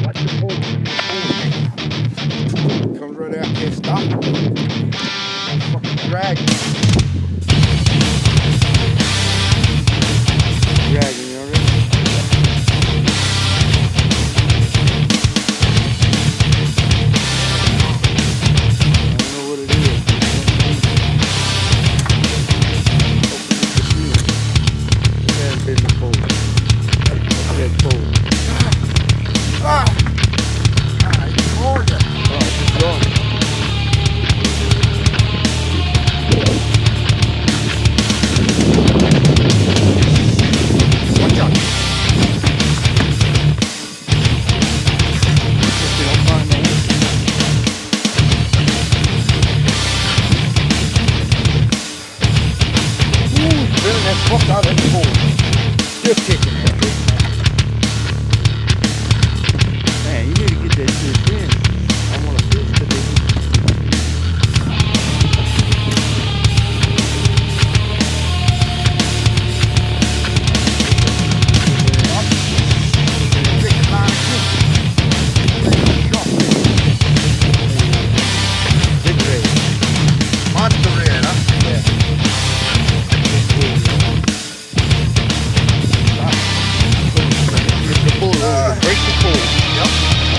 Watch the pole. Comes right out, can't stop it. Fucking dragging. Dragging, you already? I don't know what it is. It hasn't been the pole. That pole. Ah! It's hard. Oh, it's just gone. Watch out. If you don't find that. Ooh, really, that fucked out of that pole. Still kicking it. Man, you need to get that shit in. I want to fish today. Big red. Monster red, huh? Yeah. Break the pole. Break the pole. Yep.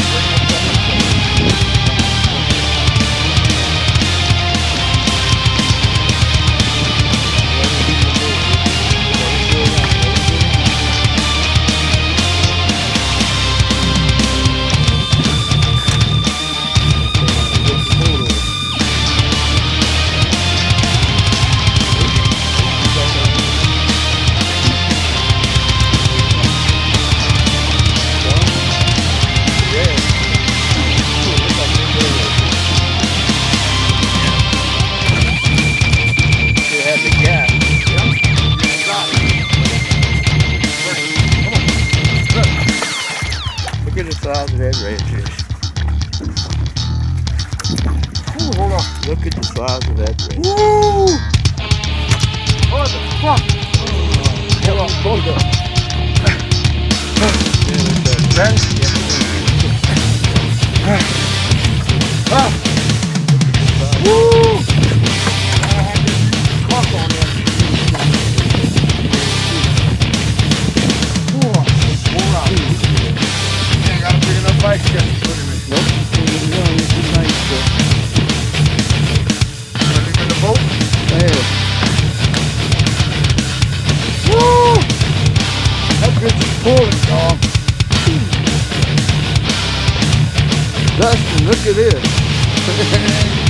Look at the size of that redfish. Ooh, hold on. Look at the size of that redfish. Woo! What the fuck? Hold on, hold on. That? Yeah. Woo! I had this clock on there. Bike just put him in. Nope. No, it's nice stuff. Put him in the boat? There. Woo! That bitch is pulling, dog. Dustin, look at this.